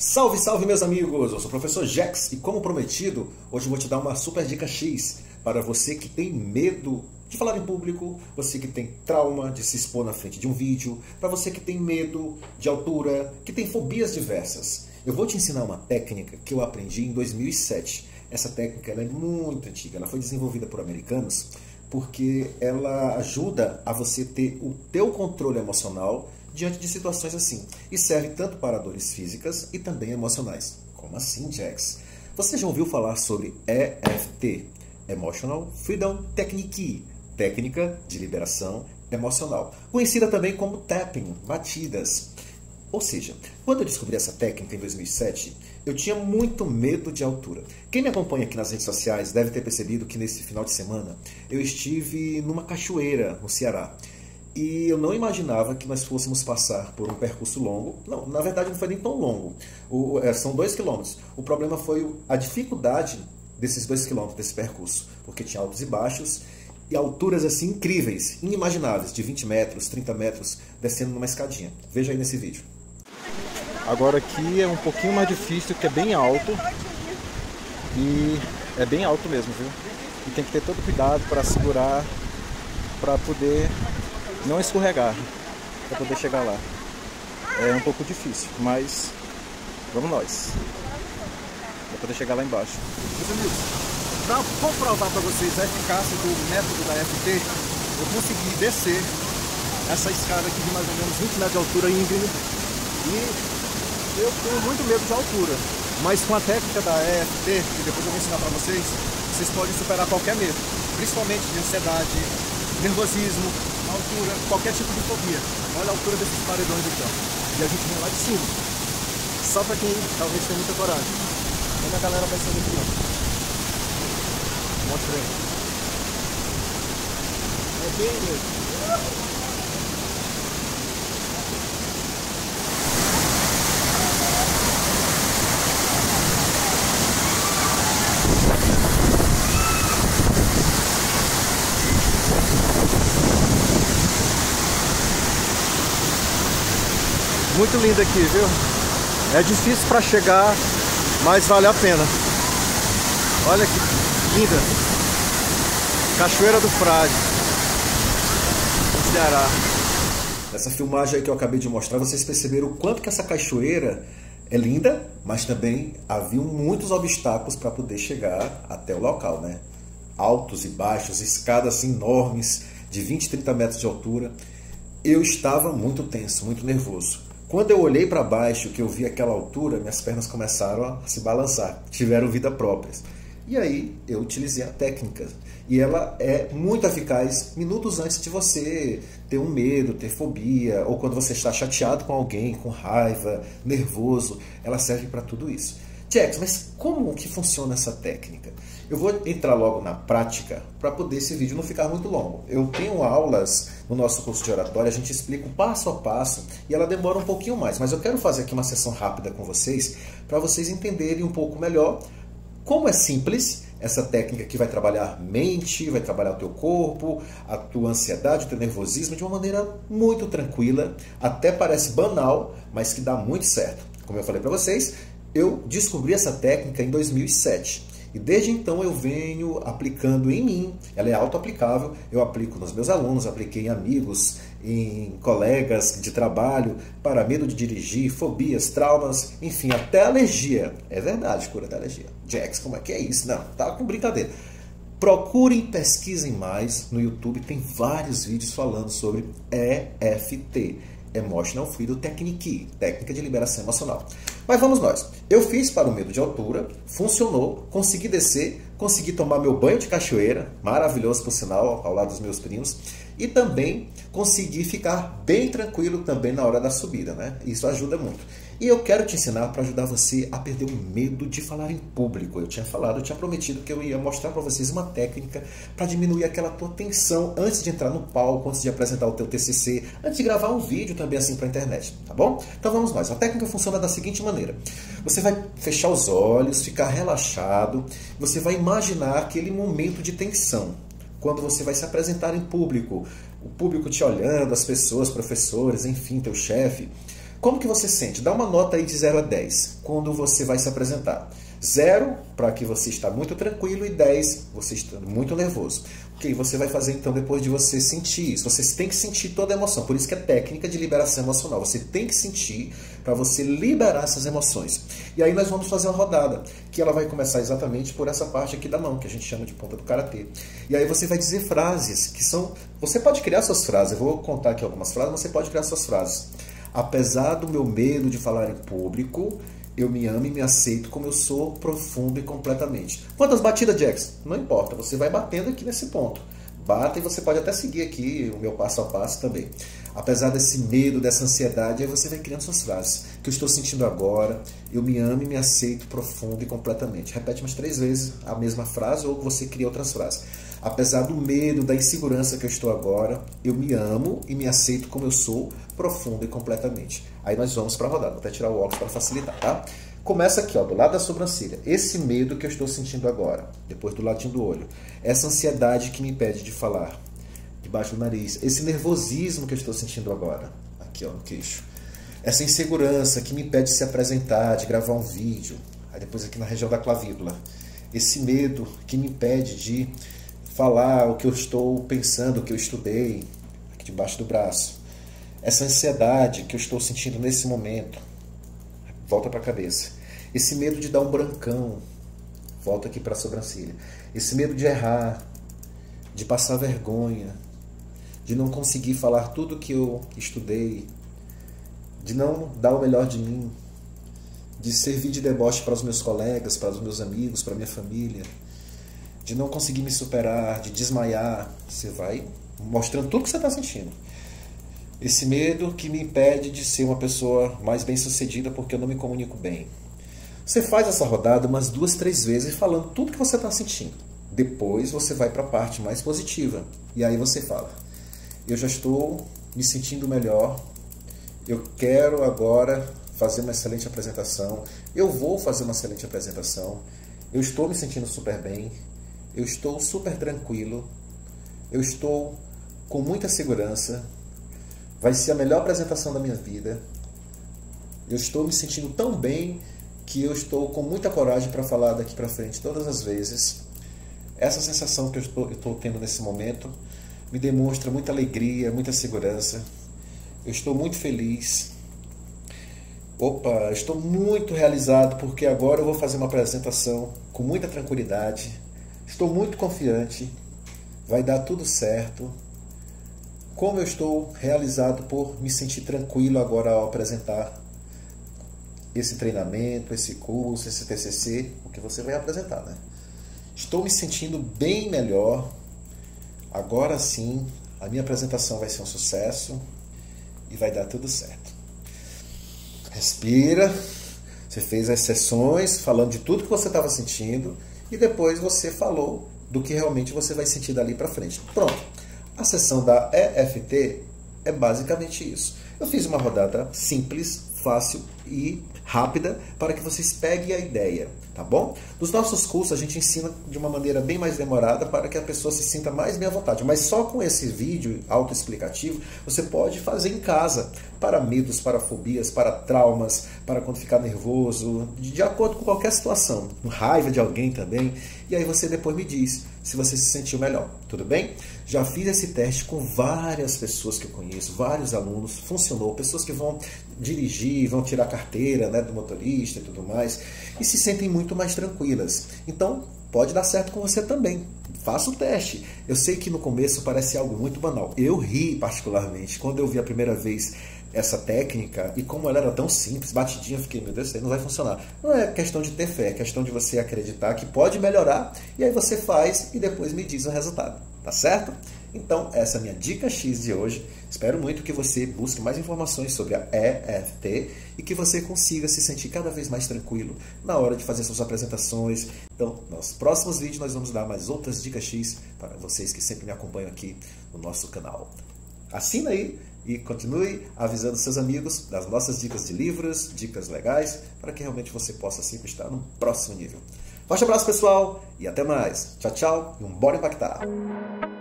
Salve, salve meus amigos! Eu sou o professor Jax e como prometido, hoje eu vou te dar uma super dica X para você que tem medo de falar em público, você que tem trauma de se expor na frente de um vídeo, para você que tem medo de altura, que tem fobias diversas. Eu vou te ensinar uma técnica que eu aprendi em 2007. Essa técnica ela é muito antiga, ela foi desenvolvida por americanos porque ela ajuda a você ter o teu controle emocional diante de situações assim. E serve tanto para dores físicas e também emocionais. Como assim, Jax? Você já ouviu falar sobre EFT? Emotional Freedom Technique, técnica de liberação emocional. Conhecida também como tapping, batidas. Ou seja, quando eu descobri essa técnica em 2007, eu tinha muito medo de altura. Quem me acompanha aqui nas redes sociais deve ter percebido que nesse final de semana eu estive numa cachoeira no Ceará. E eu não imaginava que nós fôssemos passar por um percurso longo. Não, na verdade não foi nem tão longo. São 2 quilômetros. O problema foi a dificuldade desses 2 quilômetros, desse percurso. Porque tinha altos e baixos e alturas assim incríveis, inimagináveis, de 20 metros, 30 metros, descendo numa escadinha. Veja aí nesse vídeo. Agora aqui é um pouquinho mais difícil, que é bem alto. E é bem alto mesmo, viu? E tem que ter todo cuidado para segurar, para poder não escorregar, para poder chegar lá. É um pouco difícil, mas vamos nós. Para poder chegar lá embaixo. Meus amigos, para comprovar para vocês a eficácia do método da EFT, eu consegui descer essa escada aqui de mais ou menos 20 metros de altura íngreme. E eu tenho muito medo de altura, mas com a técnica da EFT, que depois eu vou ensinar para vocês, vocês podem superar qualquer medo, principalmente de ansiedade, nervosismo, altura, qualquer tipo de fobia. Olha a altura desses paredões aqui, ó. E a gente vem lá de cima. Só para quem talvez tenha muita coragem. Olha a galera passando aqui, ó. Mostra aí. É bem mesmo. Muito lindo aqui, viu? É difícil para chegar, mas vale a pena. Olha que linda. Cachoeira do Frade, no Ceará. Nessa filmagem aí que eu acabei de mostrar, vocês perceberam o quanto que essa cachoeira é linda, mas também haviam muitos obstáculos para poder chegar até o local, né? Altos e baixos, escadas enormes de 20, 30 metros de altura. Eu estava muito tenso, muito nervoso. Quando eu olhei para baixo, que eu vi aquela altura, minhas pernas começaram a se balançar, tiveram vida próprias. E aí eu utilizei a técnica. E ela é muito eficaz minutos antes de você ter um medo, ter fobia, ou quando você está chateado com alguém, com raiva, nervoso. Ela serve para tudo isso. Jax, mas como que funciona essa técnica? Eu vou entrar logo na prática para poder esse vídeo não ficar muito longo. Eu tenho aulas no nosso curso de oratória, a gente explica o passo a passo e ela demora um pouquinho mais, mas eu quero fazer aqui uma sessão rápida com vocês para vocês entenderem um pouco melhor como é simples essa técnica que vai trabalhar mente, vai trabalhar o teu corpo, a tua ansiedade, o teu nervosismo de uma maneira muito tranquila, até parece banal, mas que dá muito certo. Como eu falei para vocês, eu descobri essa técnica em 2007. E desde então eu venho aplicando em mim, ela é auto-aplicável, eu aplico nos meus alunos, apliquei em amigos, em colegas de trabalho, para medo de dirigir, fobias, traumas, enfim, até alergia. É verdade, cura da alergia. Jax, como é que é isso? Não, tá com brincadeira. Procurem, pesquisem mais no YouTube, tem vários vídeos falando sobre EFT. Emotional Freedom Technique, técnica de liberação emocional. Mas vamos nós. Eu fiz para o medo de altura, funcionou, consegui descer, consegui tomar meu banho de cachoeira, maravilhoso por sinal, ao lado dos meus primos, e também consegui ficar bem tranquilo também na hora da subida, né? Isso ajuda muito. E eu quero te ensinar para ajudar você a perder o medo de falar em público. Eu tinha prometido que eu ia mostrar para vocês uma técnica para diminuir aquela tua tensão antes de entrar no palco, antes de apresentar o teu TCC, antes de gravar um vídeo também assim para a internet, tá bom? Então vamos nós. A técnica funciona da seguinte maneira. Você vai fechar os olhos, ficar relaxado, você vai imaginar aquele momento de tensão. Quando você vai se apresentar em público, o público te olhando, as pessoas, professores, enfim, teu chefe, Como que você sente? Dá uma nota aí de 0 a 10 quando você vai se apresentar. 0 para que você está muito tranquilo e 10 você está muito nervoso. O que você vai fazer então depois de você sentir isso? Você tem que sentir toda a emoção. Por isso que é técnica de liberação emocional. Você tem que sentir para você liberar essas emoções. E aí nós vamos fazer uma rodada, que ela vai começar exatamente por essa parte aqui da mão, que a gente chama de ponta do karatê. E aí você vai dizer frases que são... Você pode criar suas frases. Eu vou contar aqui algumas frases, mas você pode criar suas frases. Apesar do meu medo de falar em público, eu me amo e me aceito como eu sou, profundo e completamente. Quantas batidas, Jax? Não importa, você vai batendo aqui nesse ponto. Bata e você pode até seguir aqui o meu passo a passo também. Apesar desse medo, dessa ansiedade, aí você vai criando suas frases. Que eu estou sentindo agora, eu me amo e me aceito profundo e completamente. Repete umas 3 vezes a mesma frase ou você cria outras frases. Apesar do medo, da insegurança que eu estou agora, eu me amo e me aceito como eu sou, profundo e completamente. Aí nós vamos para a rodada. Vou até tirar o óculos para facilitar, tá? Começa aqui, ó, do lado da sobrancelha. Esse medo que eu estou sentindo agora, depois do ladinho do olho. Essa ansiedade que me impede de falar, debaixo do nariz. Esse nervosismo que eu estou sentindo agora, aqui, ó, no queixo. Essa insegurança que me impede de se apresentar, de gravar um vídeo. Aí depois aqui na região da clavícula. Esse medo que me impede de falar o que eu estou pensando, o que eu estudei, aqui debaixo do braço. Essa ansiedade que eu estou sentindo nesse momento, volta para a cabeça. Esse medo de dar um brancão, volta aqui para a sobrancelha. Esse medo de errar, de passar vergonha, de não conseguir falar tudo que eu estudei, de não dar o melhor de mim, de servir de deboche para os meus colegas, para os meus amigos, para a minha família, de não conseguir me superar, de desmaiar. Você vai mostrando tudo que você está sentindo. Esse medo que me impede de ser uma pessoa mais bem-sucedida porque eu não me comunico bem. Você faz essa rodada umas 2, 3 vezes falando tudo que você está sentindo. Depois você vai para a parte mais positiva. E aí você fala: eu já estou me sentindo melhor. Eu quero agora fazer uma excelente apresentação. Eu vou fazer uma excelente apresentação. Eu estou me sentindo super bem. Eu estou super tranquilo, eu estou com muita segurança, vai ser a melhor apresentação da minha vida, eu estou me sentindo tão bem que eu estou com muita coragem para falar daqui para frente todas as vezes. Essa sensação que eu estou tendo nesse momento me demonstra muita alegria, muita segurança, eu estou muito feliz. Opa, estou muito realizado porque agora eu vou fazer uma apresentação com muita tranquilidade. Estou muito confiante, vai dar tudo certo. Como eu estou realizado por me sentir tranquilo agora ao apresentar esse treinamento, esse curso, esse TCC, o que você vai apresentar, né? Estou me sentindo bem melhor. Agora sim, a minha apresentação vai ser um sucesso e vai dar tudo certo. Respira. Você fez as sessões falando de tudo que você estava sentindo. E depois você falou do que realmente você vai sentir dali para frente. Pronto. A sessão da EFT é basicamente isso. Eu fiz uma rodada simples, fácil e rápida para que vocês peguem a ideia, tá bom? Nos nossos cursos a gente ensina de uma maneira bem mais demorada para que a pessoa se sinta mais bem à vontade. Mas só com esse vídeo autoexplicativo você pode fazer em casa, para medos, para fobias, para traumas, para quando ficar nervoso, de acordo com qualquer situação, raiva de alguém também. E aí você depois me diz se você se sentiu melhor, tudo bem? Já fiz esse teste com várias pessoas que eu conheço, vários alunos, funcionou, pessoas que vão dirigir, vão tirar carteira, né, do motorista e tudo mais, e se sentem muito mais tranquilas. Então, pode dar certo com você também. Faça o teste. Eu sei que no começo parece algo muito banal. Eu ri particularmente quando eu vi a primeira vez essa técnica, e como ela era tão simples, batidinha, eu fiquei, meu Deus, isso aí não vai funcionar. Não é questão de ter fé, é questão de você acreditar que pode melhorar, e aí você faz e depois me diz o resultado, tá certo? Então, essa é a minha dica X de hoje. Espero muito que você busque mais informações sobre a EFT e que você consiga se sentir cada vez mais tranquilo na hora de fazer suas apresentações. Então, nos próximos vídeos nós vamos dar mais outras dicas X para vocês que sempre me acompanham aqui no nosso canal. Assina aí e continue avisando seus amigos das nossas dicas de livros, dicas legais, para que realmente você possa sempre estar no próximo nível. Forte abraço, pessoal, e até mais. Tchau, tchau, e bora impactar!